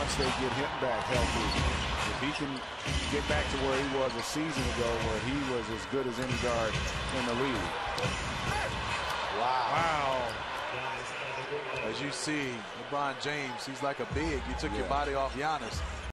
once they get him back healthy, if he can get back to where he was a season ago, where he was as good as any guard in the league. Wow. As you see, LeBron James, he's like a big. You took your body off Giannis.